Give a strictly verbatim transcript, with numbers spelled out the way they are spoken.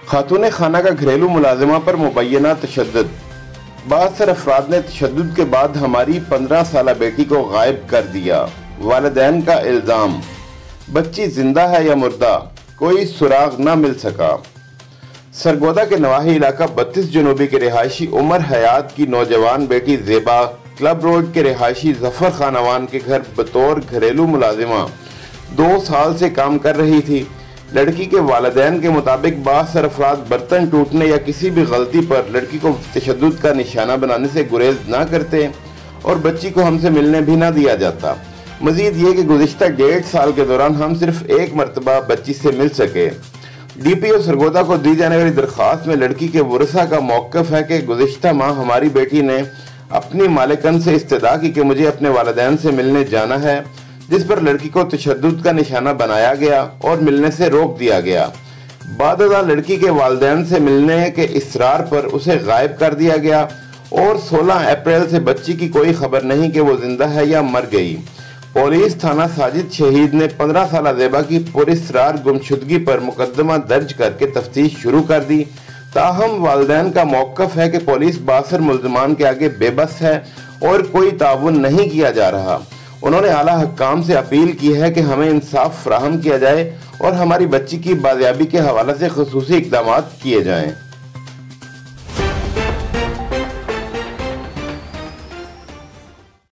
खातून खाना का घरेलू मुलाजिमा पर मुबैना तशद्दुद। बासर अफराद ने तशद्दुद के बाद हमारी पंद्रह साला बेटी को गायब कर दिया। वालिदैन का इल्ज़ाम, बच्ची जिंदा है या मुर्दा, कोई सुराग न मिल सका। सरगोदा के नवाही इलाका बत्तीस जनूबी के रिहायशी उमर हयात की नौजवान बेटी ज़ेबा क्लब रोड के रिहायशी जफर खान अवान के घर बतौर घरेलू मुलाजिमा दो साल से काम कर रही थी। लड़की के वालिदैन के मुताबिक बासर अफराद बर्तन टूटने या किसी भी गलती पर लड़की को तशद्दुद का निशाना बनाने से गुरेज ना करते और बच्ची को हमसे मिलने भी ना दिया जाता। मजीद ये कि गुज़िश्ता डेढ़ साल के दौरान हम सिर्फ एक मरतबा बच्ची से मिल सके। डी पी ओ सरगोदा को दी जाने वाली दरख्वास्त में लड़की के वरसा का मौक़िफ़ है कि गुज़िश्ता माह हमारी बेटी ने अपनी मालिकन से इस्तदा की कि मुझे अपने वालिदैन से मिलने जाना है, जिस पर लड़की को तशद्दुद का निशाना बनाया गया और मिलने से रोक दिया गया। बादअज़ा लड़की के वालिदैन से मिलने के इसरार पर उसे गायब कर दिया गया और सोलह अप्रैल से बच्ची की कोई खबर नहीं कि वो जिंदा है या मर गई। पुलिस थाना साजिद शहीद ने पंद्रह साला ज़ेबा की पुरस्रार गुमशुदगी पर मुकदमा दर्ज करके तफ्तीश शुरू कर दी। ताहम वालिदैन का मौक़िफ़ है कि पुलिस बासर मुल्ज़मान के आगे बेबस है और कोई ताउन नहीं किया जा रहा। उन्होंने आला हक्काम से अपील की है कि हमें इंसाफ फराहम किया जाए और हमारी बच्ची की बाजियाबी के हवाले से ख़ुसूसी इक़दामात किए जाएँ।